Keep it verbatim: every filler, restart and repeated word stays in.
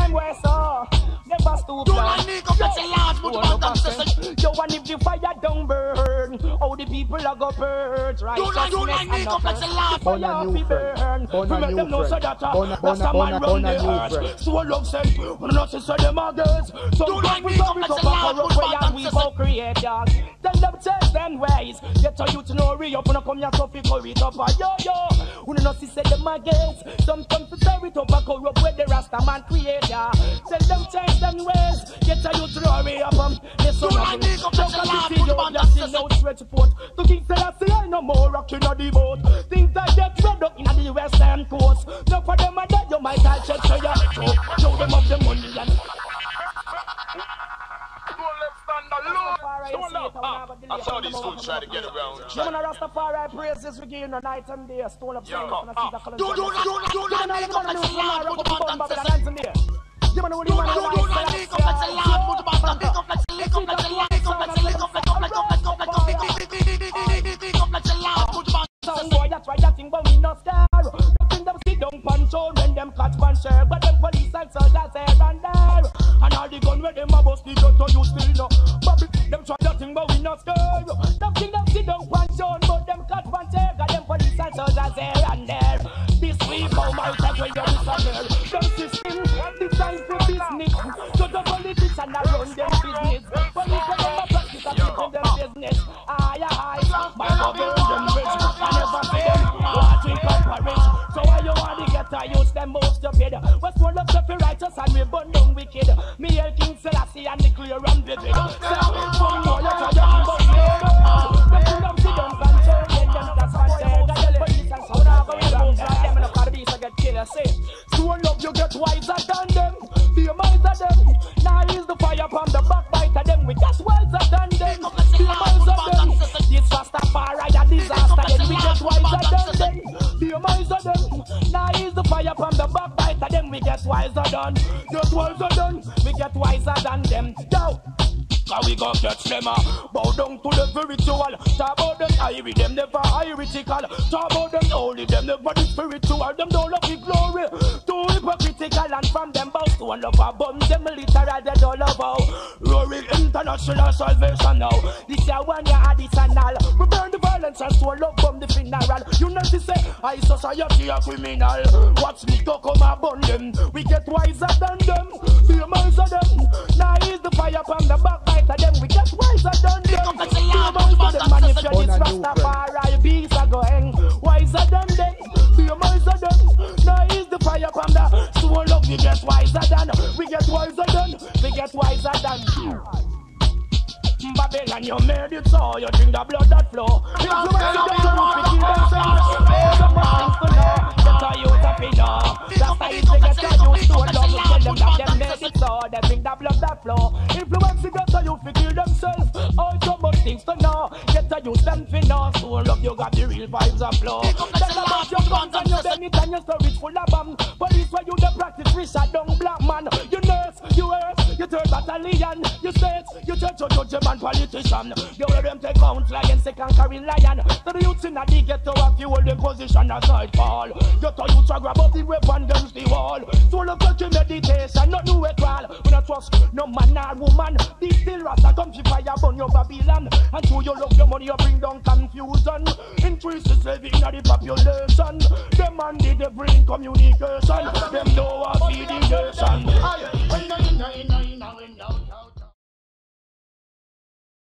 them way so. Never stoop down. Don't need to get a large much about them. Yo, and if the fire don't burn, all the people are go purge. Righteousness and nothing. Fire fi burn. We make them know so that Rasta man run the earth. So love said, when not to say them are girls. Some people come it up a corrupt way and we go create dog. Tell them change them ways. Get a youth to know re up when I come here so fi curry it up. Yo yo, when not to say them are girls. Some come to tear it up a corrupt way the Rasta man create ya. Tell them change them ways. Get a youth to know re up. Listen up. Don't come to see you just in no stretch report. To King Selassie I no more rocking on the boat. Things that get red up in the western coast. No for them and that you might have checked for your throat. Show them up the money and I saw these fools try to get around. You wanna Rastafari praises we give you night and day. Stone up Don't do not do not do not make up like a large put about that. You wanna do not do not make up like a large put about that. Make up like a lick up like a lick up like a lick up like a lick up like a lick up like a lick up like a large put about that. Some boy that's why that thing but we not star. Nothing them sit down control when them catch one share. But them police and soldiers here and there. And all the gun where them a bust the gun to you still know. But them try that thing but we not scared. Nothing them sit down control but them catch one share. Got them police and soldiers here and there. This week how my time when you disappear. Them system designed for business. So the politicians that run them business. Police and them a practice and keep them business. Aye aye, my government them rich. I never see them what we comparate. So why you want to get a use them most stupid? What's one of the righteous and we burn down wicked. Me El King Selassie and the clear and vivid. So from now you try to but me. When you don't see them control, then them that's control. Got the police and sound are going down. Them in the car beast I get killed. Say, so love you get wiser than them. Be wiser them. Now is the fire from the backbiter them. We get wiser than them. Be wiser them. This Rastafari a disaster. Then we get wiser than them. Be wiser them. Now is the fire from the backbiter them. We get wiser than. Get wiser than. We get wiser than them. Yo. Cause we gon' catch them uh, bow down to the spiritual. Talk about them irie, them never iritical. Talk about them holy, them never the spiritual. Them don't love the glory, too hypocritical. And from them bow to one love a bum. Them literal, they don't love how Rory International Salvation now. This year one year additional. We burn the violence and so love from the funeral. You know to say, I society a criminal. Watch me go come and burn them. We get wiser than them. Be wiser them. Now is the fire from the back. Them we get wiser than them. Be wiser them. And if you're this Rastafari beast are going wiser than them. Be wiser them. Now is the fire from the soul love. We get wiser than. We get wiser than. We get wiser than. Babylon, you made it so. You drink the blood that flow. If you want to get the roof, it is themselves. Some things to know. Get a youth up in now. That's why it's to get a youth to love. You tell them that them made it so. They drink the blood that flow. Influence to get a youth to kill themselves. Oh, so much things to know. Get a youth them to know. So love you got the real vibes of flow. That's about your guns and your benefit and your storage full of bomb. Police where you the practice Richard down black man. You nurse, you earth, you third battalion. You state, you church, you judge man politician. You wear them take count lion, second carrying lion. So the youths in the ghetto have you hold them position aside fall. Get a youth to grab up the weapon against the wall. So look at your meditation, not new at all. We not trust no man or woman. This still Rasta come to fire burn your Babylon. And to you love your money, you bring down confusion. Increase the slaving of the population. Them and they bring communication. Them know what feed the nation.